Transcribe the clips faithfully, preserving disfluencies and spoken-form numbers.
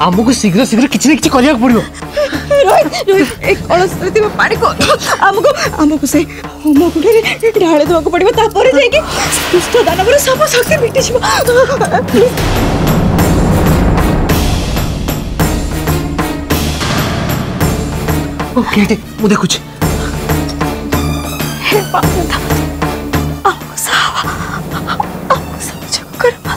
आमको शीघ्र शीघ्र किसी न किसी करने पड़ो। रोहित रोहित एक कलश रे पानी को आमको आमको से होम गुडे ढाळे दवा को पड़िबो तापर जाई कि दुष्ट दानवर सब शक्ति मिटि छिबो। ओके मु देखुछ। हे पापा आमको सावा आमको सब जग करबा।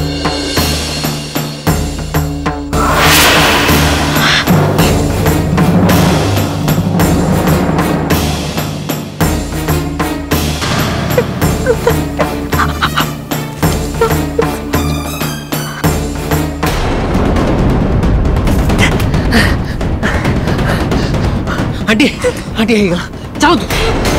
आंटी आंटी है जाओ तू।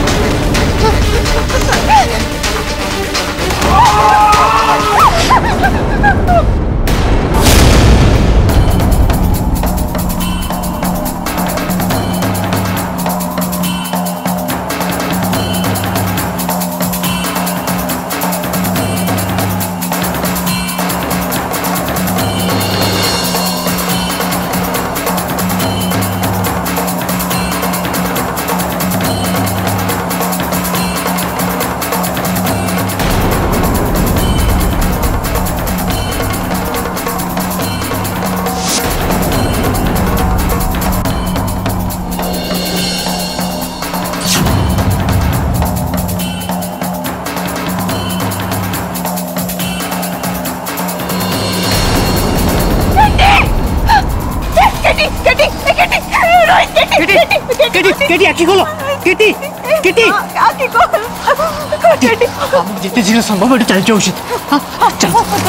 केटी आखी खोलो केटी केटी आखी खोल केटी हम जितने शीघ्र संभव है चल जाओ उचित। हाँ चल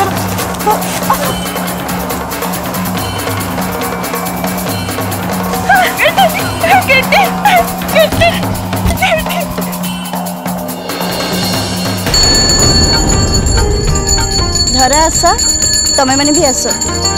केटी केटी केटी धरा आस तमें मैंने भी आस।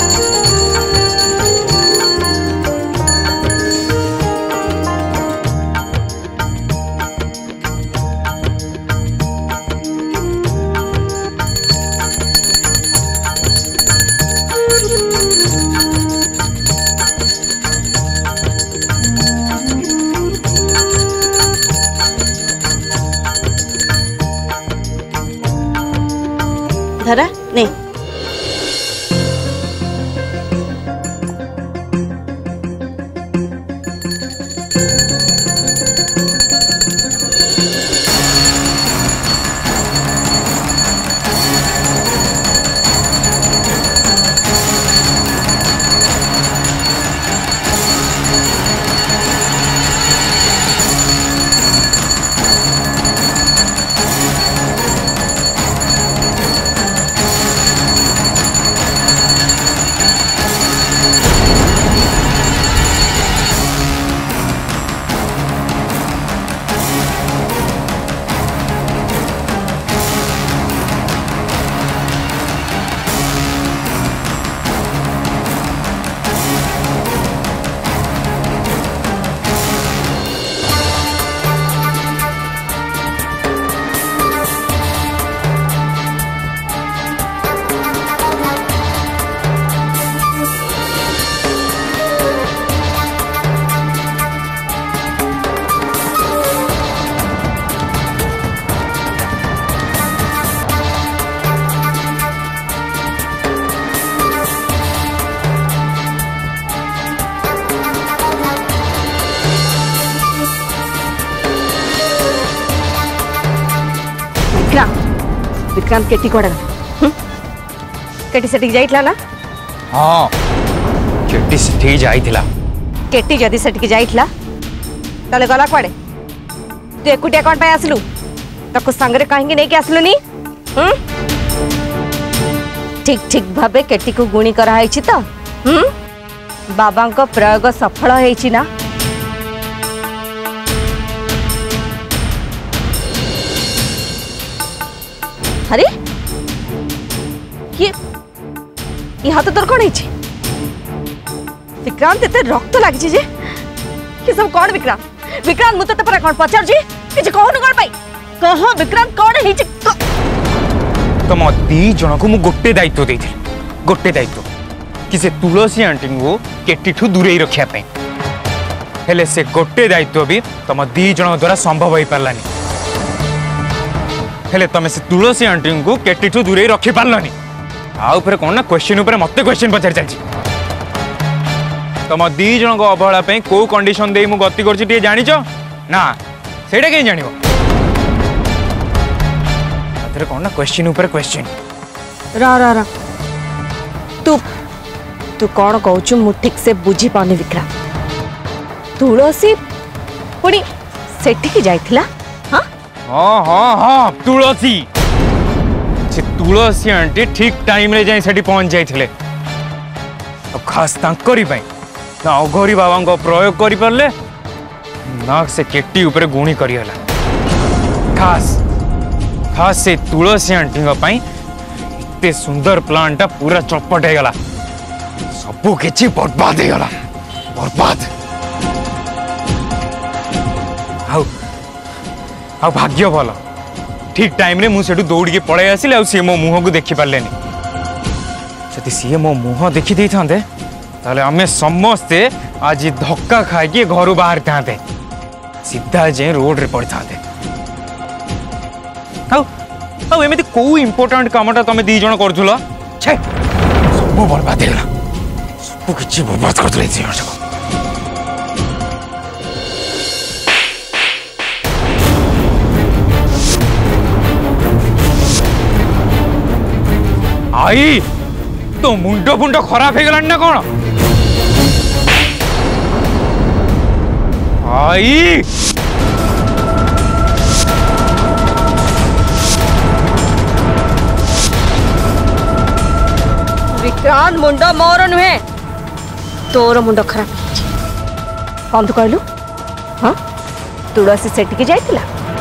धरा नहीं विक्रांत केटी कोड़ा केटी सेठी जाइतला ना। हाँ केटी सेठी जाइतला। केटी जदी सेठी जाइतला तले गला कोड़े तू एकुटिया कोन पे आसलु तको संगरे कहीं नहीं के आसलु नी। हम ठीक ठीक भाबे केटी को गुणी करा है छि तो हम बाबा को प्रयोग सफल है छि ना। अरे ये ये हाथ तोर कौन है? विक्रांत एते रक्त लगी जे ये सब कौन? विक्रांत विक्रांत मुझे तो पर कौन पचार जी कि कौन कौन पाई कह विक्रांत कौन है? तुम दी जन को मु गोटे दायित्व देइथिल गोटे दायित्व कि से तुलसी आंटी को केटीठू दूरे रखा हेले से गोटे दायित्व भी तुम दी जन द्वारा संभव हो पारानी हेले तुम से तुलसी आंटी को केटीठू दूरे रखी पार्लनी आउ फिर कौन ना क्वेश्चन उपर मत क्वेश्चन पचारि चलछि तुम दी जन को अवहेला कौ कंडीशन दे मु गति कर जानिच ना सेटा कहीं जानिबो फिर कौन ना क्वेश्चन उपर क्वेश्चन रा रा रा तू तू कौन कहू मु ठीक से बुझी पानी विक्रांत तुलसी पुणी सेठी जाइथिला हां हाँ हाँ हाँ तुलसी से तुलसी आंटी ठीक टाइम रे जाई सेठी पहुंच जाइथिले और खास तांकरी पई ना अघोरी बाबा को प्रयोग करि परले ना से केटी ऊपर गुणी करियला खास खास से तुलसी आंटी पई इतने सुंदर प्लांटा पूरा चौपट हो गला सबू किछि बर्बाद हो गला बर्बाद आउ आउ भाग्य भल ठीक टाइम रे मुझे दौड़ पड़े आसिले आ सी मो मुह को देखी पारे जदि सी मो मुह देखी दे था आम समस्ते आज धक्का खाई घर बाहर था सीधा जे रोड रे पड़ता एमती कौ इम्पोर्टाट कामटा तुम दी जन कर सब बर्बाद हो सब किसी बर्बाद कर आई तो मुंड फुंड खराब हो गला ना कौन आई विक्रांत मुंड मोर नुहे तोर मुंड खराब कौन तू कहलु हाँ तुलसी सेठी जाइतिला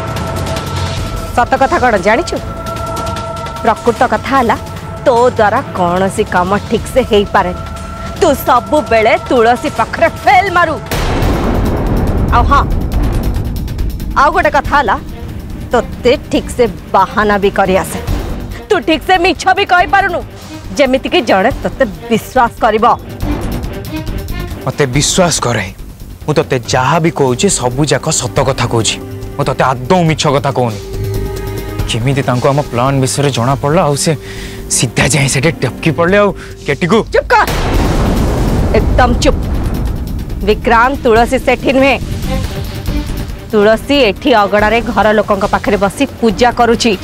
सत कथा कौन जानिछु प्रकृत कथा हला तो द्वारा कौन सी काम ठीक से हो पारे तू सबु बेले तुलसी पाखरे फेल मारू आ हाँ आ गोटे कथा हला तोते ठीक से बहाना भी करी आसे तू ठीक से मिछ भी कहि पारुनु जेमिति कि जणे तोते विश्वास करिवो मते विश्वास करे मु तोते जहा भी कहूची सबु जाक सत कथा कहूची मु तोते आदौ मिछ कथा कहूनी केमिति तांको हम प्लान विषय जना पड़ला आ से सीधा जाए से टपकी पड़ले आ केटी को चुप कर एकदम चुप विक्रांत तुलसी सेठी नुहे तुलसी एठी अगड़ा रे घर लोकंक पाखरे बसी पूजा करूची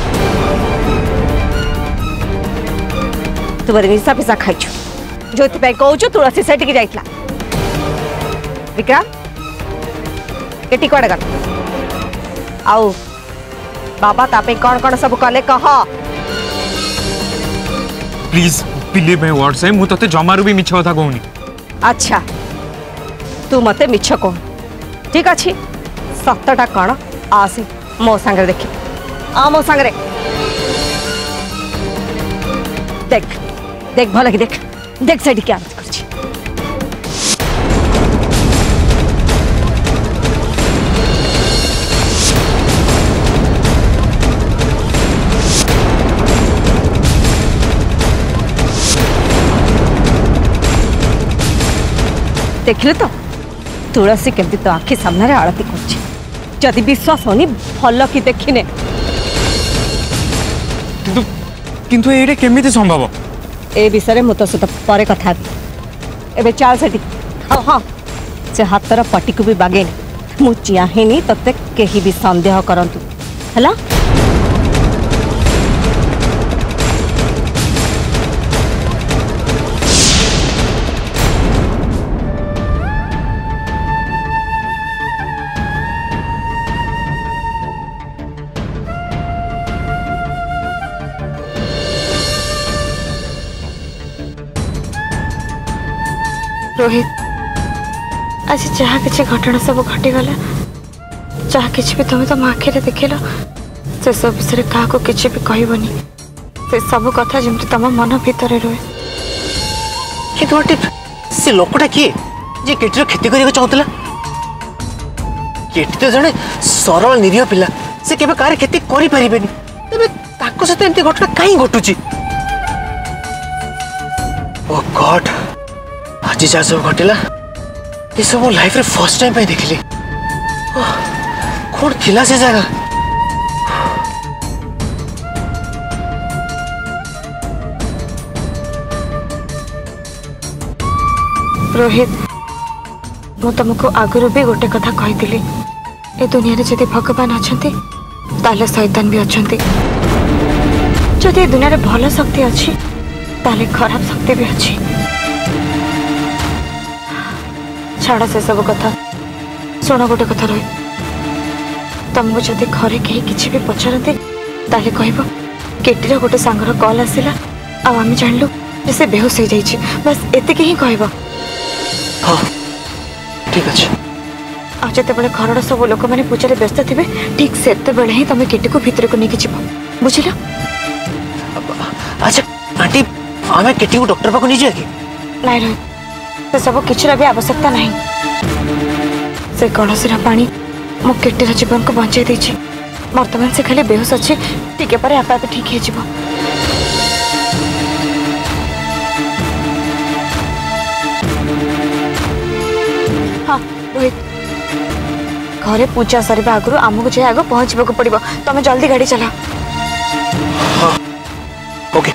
तू बरे निशा पिसा खाइछु जोति पे कहूछु तुलसी सेठी की जाइतला विक्रांत केटी कोडे गल आउ बाबा तापे कौन कौन सब कले कह प्लीज बिलीव माय वर्ड्स है मु तते जमारू भी मिछ कथा कहूनी अच्छा तू मते मिछ कह ठीक अछि सतटा कौन आसी मो संगे देखि आ मो संगे देख देख भले कि देख देख सेठी क्या करछि देखिले तो तुलसी केमती तो आखि सामने आरती कर विश्वास होनी भल कि देखने किंतु किंतु एडे केमिति संभव ए विषय मु तो सहित पर कथा एबे चाल सेठी हाँ हाँ से हाथर पटी को भी बागेनी मु चाहेनी तते केही भी संदेह करंतु हला रोहित आज जहाँ किसी घटना सब घटीगला जहाँ कि भी तुम तुम आखिरे देखल से सब विषय क्या किसी भी कहबनी से सब कथा जमी तुम मन भीतर रुहे कि गोटे से लोकटा किए जे केटीर खेती करने चाहूला केटी तो जड़े सरल निरीह पिला से केबे कार खेती करि परिबेनी तेबे ताको सहित एमती घटना कहीं घटुची ओ गॉड आज जहाँ सब घटला ये सब मो लाइफ रे फर्स्ट टाइम पे देखली कौन थिला से जगह रोहित मु तुमको आगुरी भी गोटे कथा कही ए दुनिया रे जदि भगवान अच्छा ताले शैतान भी अच्छा जदि दुनिया रे भल शक्ति अच्छी ताले खराब शक्ति भी अच्छी छाड़ से सब कथा शुण गोटे कथा रोहित तुमको जदि घरे कहीं किसी भी पचारती ताले कहब केटीर गोटे सांगर कॉल आसला आम जानलु से बेहोश हो जाइए बस एतिक ही कहब हाँ ठीक अच्छे आते घर सब लोक मैंने पूजा व्यस्त थे ठीक से ही तुम केटी को भितर को नहीं जीव बुझल अच्छा आंटी आम केटी को डॉक्टर पाक नहीं जाए नाई रोहित से सब किसी भी आवश्यकता नहीं से कलसीर पानी मो केटीर जीवन को बचाई देछि वर्तमान से खाली बेहोश अच्छे टिके पर आपे आपे ठीक है जीव हाँ रोहित घरे पूजा सर आगु आमको जाए आग पहुँचा पड़ो तुम जल्दी गाड़ी चला हाँ ओके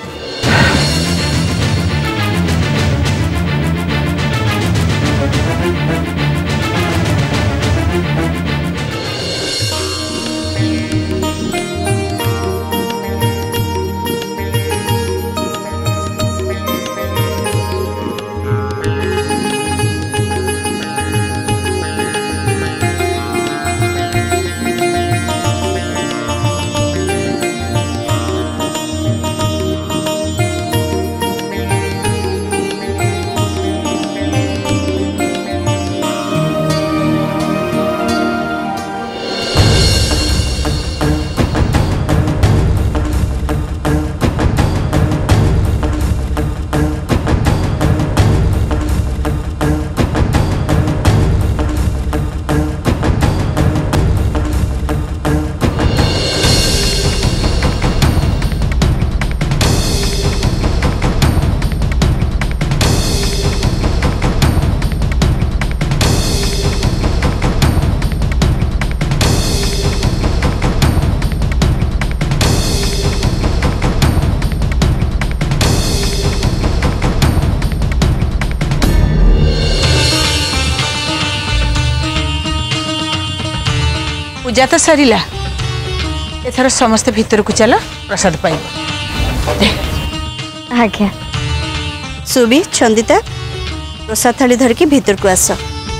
पूजा तो सरिला एथर समस्त भीतर को चला प्रसाद पाइब आज्ञा सुबी चंदिता प्रसाद थाली धरिकी भीतर को आस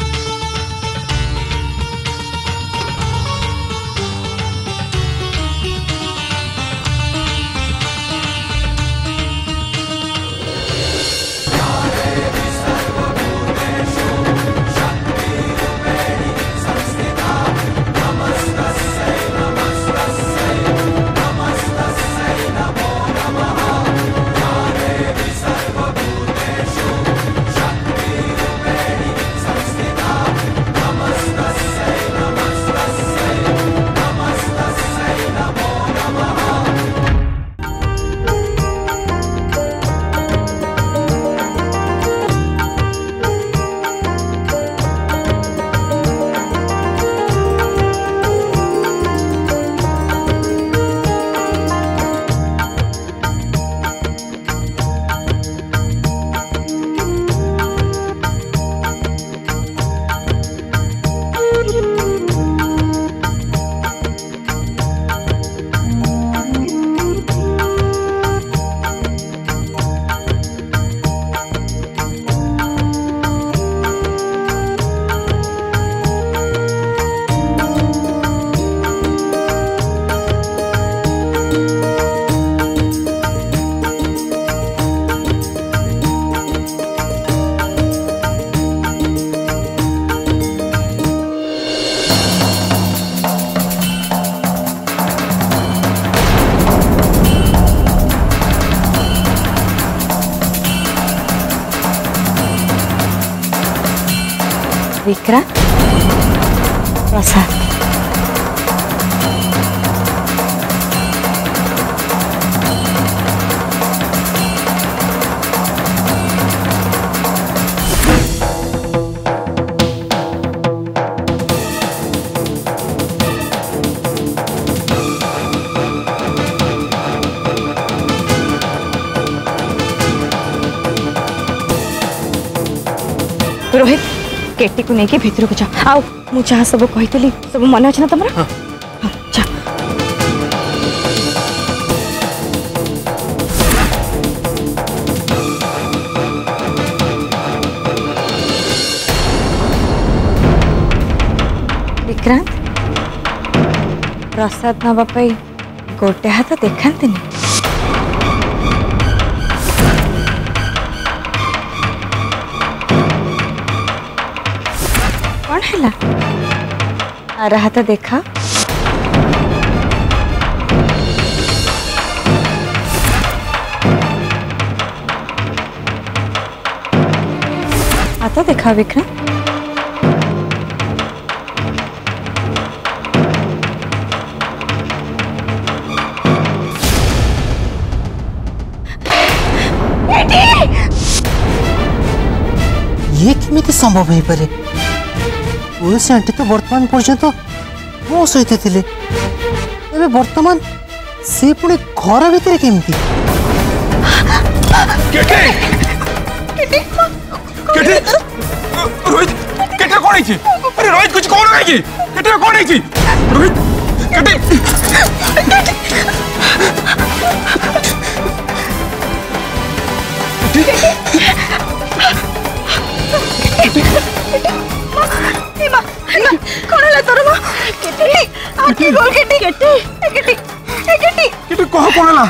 विक्रांत प्रसाद केटी को लेके भीतर को जा आओ मु जहाँ सब कही सब मन अच्छे ना तुम हाँ। जा विक्रांत प्रसाद नापी गोटे हाथ देखती कौन है आर हाथ देखा हाथ देखा विक्रम ये किमिति संभव हो पारे पुलिस आंटी तो वर्तमान पर्यंत मो सहित थिले एबे वर्तमान से पुणे घर भीतर केमती केटे केटे केटे रोहित केटे कोन है अरे रोहित कुछ कोन है की केटे कोन है की रोहित केटे कौन है तोर मां केटी आखी गोल केटी केटी केटी केटी केटे कह कोन हला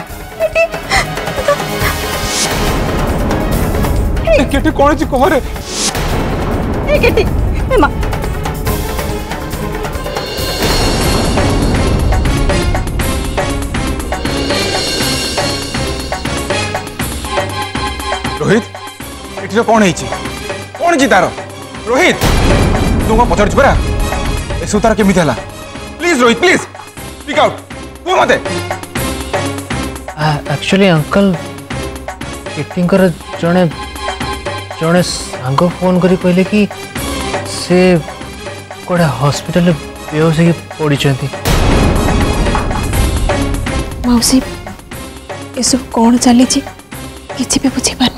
केटे कोन छी कह रे ए केटी ए मां रोहित एठी तो कोन हेची कोन जी तारो रोहित तू को पचार छपरा ए सुतार केमिति हला please Rohit please speak out तू मते एक्चुअली अंकल केटिंकर जड़े जड़े सांग फोन करी कहले कि से कोड़े हॉस्पिटल बेहोश होगी पड़ी मौसी ये सब कौन चली किसी भी बुझी पार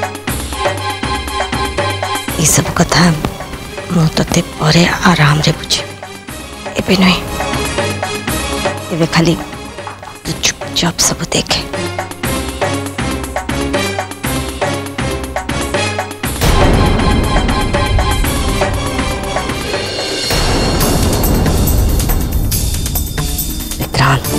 ये सब कथा मु ते परे आराम रे बुझी एबे नहीं एबे खाली तू चुपचाप सब देखे विक्रांत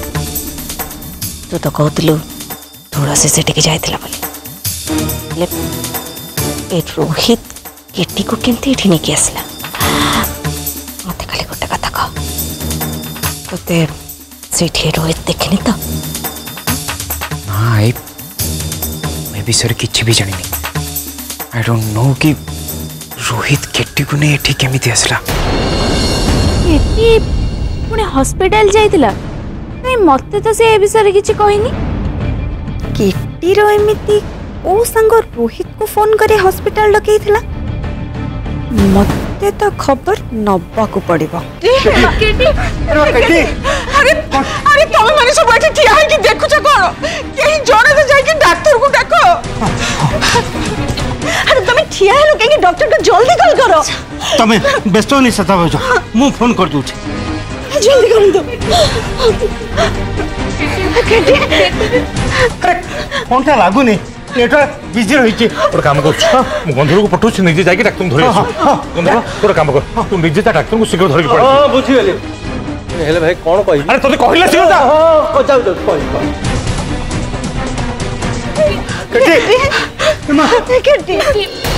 तू तो कहतलु थोड़ा से सेठी जाइथिला बोली ले ए रोहित केटी को केमती एठी नहीं आसला मत खाली गोटे कथा कह तोते सेठी रोहित देखनी तो ना आई मैं भी सर किछि भी जानी आई डोंट नो कि रोहित केटी को ने एठी केमिति आसला केटी पुणे हॉस्पिटल जाइतिला नहीं मते तो से ए विषय किछि कहिनी केटी रो एमिति ओ संग रोहित को फोन करे हॉस्पिटल डकैथिला मते तो खबर नब्बा को पड़िबा केटी केटी अरे अरे तुम माने सब बैठे ठिया है कि देखु छ कोन केही जणे से जाई कि डॉक्टर को डाको अरे तुम ठिया है लोग के डॉक्टर को जल्दी कॉल करो तमे व्यस्त नहीं सता बजो मु फोन कर दूछ जल्दी कर दो केटी अरे फोन ता लागू नहीं नेटवर्क बिजी रही छी और काम कर मु गंधर को पठो निजे जाके डाक्टर धरि आसु गंधर तोर काम कर तू निजे ता डाक्टर को शीघ्र धरि के पड़ हां बुझी गेली हेले भाई कोन कहि अरे तोते कहिला शीघ्र जा हां जाऊ जाऊ कहि केटी केटी